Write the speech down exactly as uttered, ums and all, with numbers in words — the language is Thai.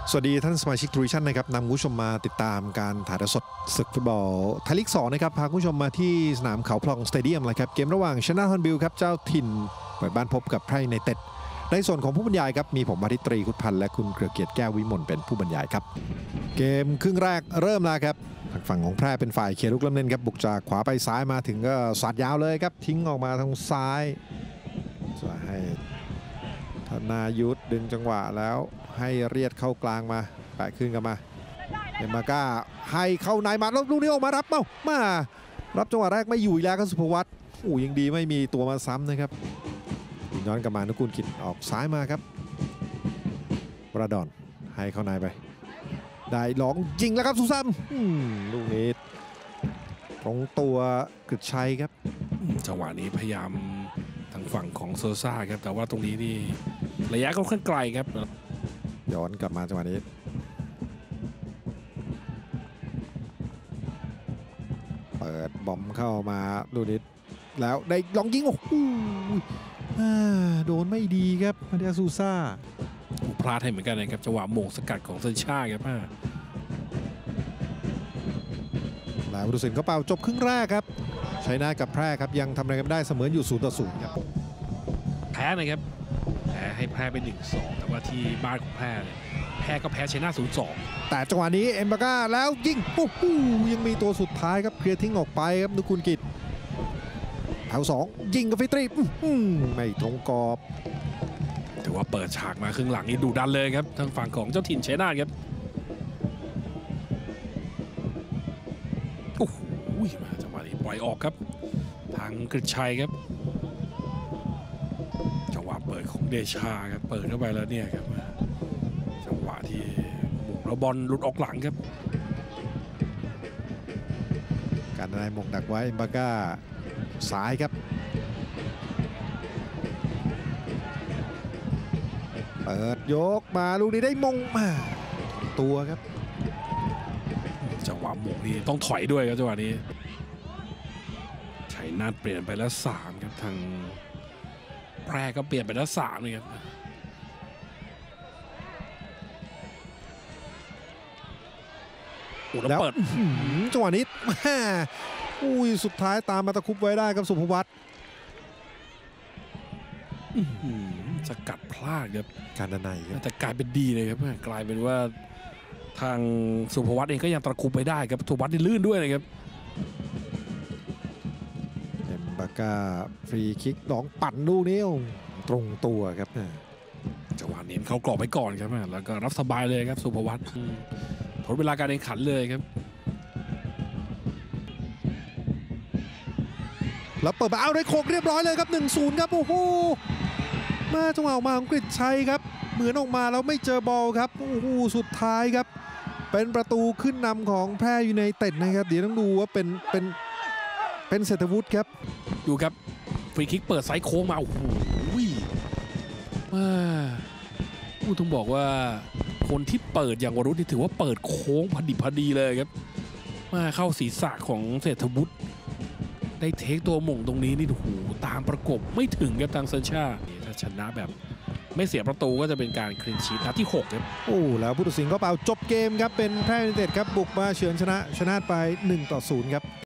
สวัสดีท่านสมาชิกทรูวิชั่นนะครับนำคุณผู้ชมมาติดตามการถ่ายทอดสดศึกฟุตบอลไทยลีกสองนะครับพาคุณผู้ชมมาที่สนามเขาพลองสเตเดียมเลยครับเกมระหว่างชนะฮอนบิลครับเจ้าถิ่นเปิดบ้านพบกับไพร่ยูไนเต็ดในส่วนของผู้บรรยายครับมีผมอาทิตย์ตรีคุดพันธ์และคุณเกลือเกียรติแก้ววิมลเป็นผู้บรรยายครับเกมครึ่งแรกเริ่มแล้วครับทางฝั่งของแพร่เป็นฝ่ายเคลียร์ลูกเริ่มเล่นครับบุกจากขวาไปซ้ายมาถึงก็สาดยาวเลยครับทิ้งออกมาทางซ้ายจะให้ธนายุทธดึงจังหวะแล้วให้เรียดเข้ากลางมาแปะขึ้นกันมาเอ็มมาก้าให้เข้าในมาแล้วลูกนี้ออกมารับเอ้ามารับจังหวะแรกไม่อยู่อีกแล้วก็สุภวัฒน์โอ้ยังดีไม่มีตัวมาซ้ำนะครับย้อนกลับมานุกูลกิจออกซ้ายมาครับวราดอนให้เข้าในไปได้ลองยิงแล้วครับสุซัมลูกนี้ตรงตัวกฤษชัยครับจังหวะนี้พยายามทางฝั่งของโซซ่าครับแต่ว่าตรงนี้นี่ระยะค่อนข้างไกลครับย้อนกลับมาจังหวะนี้เปิดบอมเข้ามาลูกนี้แล้วได้ลองยิงโอ้โหโดนไม่ดีครับมาเดียซูซ่าพลาดให้เหมือนกันนะครับจังหวะโมงสกัดของเซนชาครับแล้วผู้ตัดสินก็เป่าจบครึ่งแรกครับชัยนาทกับแพร่ครับยังทำอะไรกันได้เสมออยู่ศูนย์ต่อศูนย์ครับแพ้นะครับแพ้ให้แพ้เป็นหนึ่งสองแต่ว่าที่บ้านของแพ้แพ้ก็แพ้ชัยนาทศูนย์สองแต่จังหวะนี้เอ็มบาก้าแล้วยิงโอ้โหยังมีตัวสุดท้ายครับเคลียร์ทิ้งออกไปครับนุกูลกิจแถวสองยิงกับฟิตรีไม่ตรงกรอบถือว่าเปิดฉากมาครึ่งหลังนี่ดุดันเลยครับทางฝั่งของเจ้าถิ่นชัยนาทครับโอ้โหมาจังหวะนี้ปล่อยออกครับทางกฤษชัยครับจังหวะเปิดของเดชาครับเปิดเข้าไปแล้วเนี่ยครับจังหวะที่หมุนแล้วบอลหลุดออกหลังครับการนายมงดักไว้เอ็มบาก้าซ้ายครับเปิดยกมาลูกนี้ได้มงมาตัวครับจังหวะมงนี่ต้องถอยด้วยครับจังหวะนี้ชัยนาทเปลี่ยนไปแล้วสามครับทางแพร่ก็เปลี่ยนไปแล้วสามนี่ครับแล้วเปิดจังหวะนี้อุ้ยสุดท้ายตามมาตะคุบไว้ได้ครับสุภวัฒน์สกัดพลาดครับการดนัยแต่กลายเป็นดีเลยครับกลายเป็นว่าทางสุภวัฒน์เองก็ยังตะคุบไปได้ครับสุภวัฒน์นี่ลื่นด้วยนะครับเอ็มบาก้าฟรีคิกน้องปั่นลูกนี้ตรงตัวครับจังหวะนี้เขากรอบไปก่อนครับแล้วก็รับสบายเลยครับสุภวัฒน์ทดเวลาการแข่งขันเลยครับแล้วเปิดมาเอาได้โคกเรียบร้อยเลยครับ หนึ่งศูนย์ ครับโอ้โหมาจังหวะออกมาของกฤษชัยครับเหมือนออกมาแล้วไม่เจอบอลครับโอ้โหสุดท้ายครับเป็นประตูขึ้นนำของแพร่ยูไนเต็ดนะครับเดี๋ยวต้องดูว่าเป็นเป็นเป็นเศรษฐวุฒิครับดูครับฟรีคิกเปิดไซส์โค้งมาโอ้โหว้าผู้ต้องบอกว่าคนที่เปิดอย่างวรุษนี่ถือว่าเปิดโค้งพอดีพอดีเลยครับมาเข้าศีรษะของเศรษฐวุฒิได้เทคตัวหม่งตรงนี้นี่โอ้โหตามประกบไม่ถึงครับทางเซนชาถ้าชนะแบบไม่เสียประตูก็จะเป็นการคลีนชีทนัดที่หกครับโอ้แล้วผู้ตัดสินก็เป่าจบเกมครับเป็นแพร่ยูไนเต็ดครับบุกมาเฉือนชนะชนะไปหนึ่งต่อศูนย์ครับ